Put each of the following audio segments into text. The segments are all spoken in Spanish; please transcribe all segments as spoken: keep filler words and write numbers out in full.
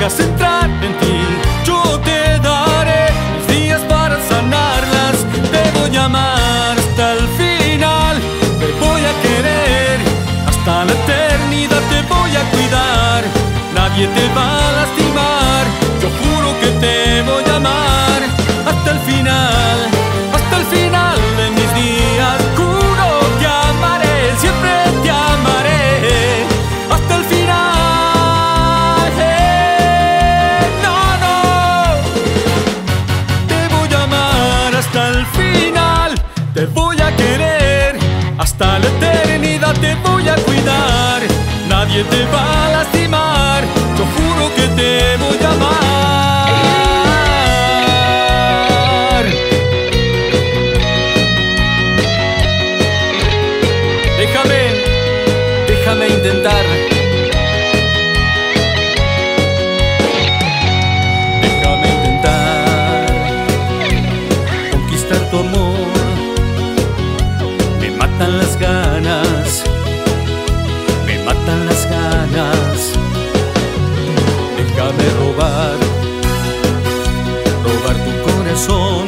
dejas entrar en ti, yo te daré mis días para sanarlas. Te voy a amar hasta el final, te voy a querer hasta la eternidad, te voy a cuidar, nadie te va a lastimar. Yo juro que te voy a amar hasta el final, hasta el final de mis días. Juro que amaré, siempre te amaré hasta el final. Hey, no, no, te voy a amar hasta el final, te voy a querer hasta la eternidad, te voy a cuidar, nadie te va a lastimar. Yo juro que te voy a amar. Déjame, déjame intentar. Déjame intentar conquistar tu amor. Me matan las ganas, me matan las ganas. Déjame robar, robar tu corazón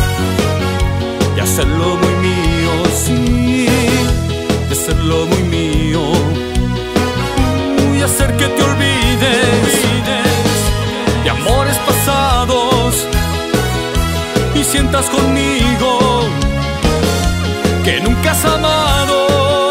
y hacerlo muy mío, sí, y hacerlo muy mío, y hacer que te olvides de amores pasados y sientas conmigo que nunca has amado.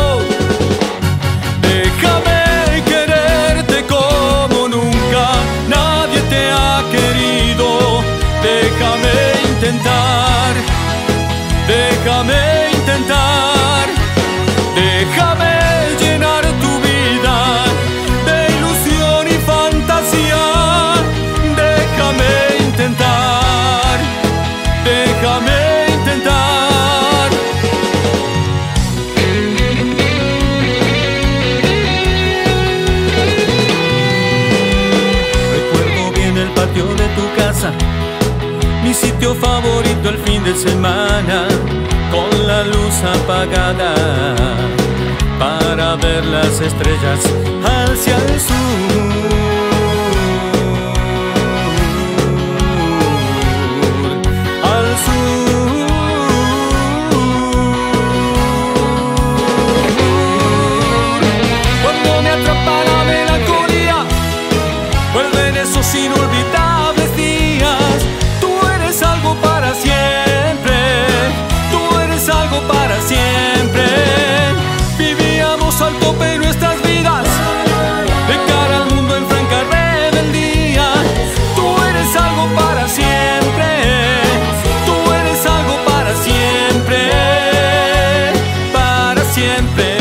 Déjame quererte como nunca nadie te ha querido. Déjame intentar, déjame intentar, déjame llenar tu vida de ilusión y fantasía. Déjame intentar, déjame intentar. Recuerdo bien el patio de tu casa, mi sitio favorito el fin de semana, con la luz apagada para ver las estrellas hacia el sur. Al sur. Cuando me atrapa la melancolía, vuelven esos inolvidables días. Tú eres algo para siempre, tú eres algo para siempre. Vivíamos al tope en nuestras vidas, de cara al mundo en franca rebeldía. Tú eres algo para siempre, tú eres algo para siempre, para siempre.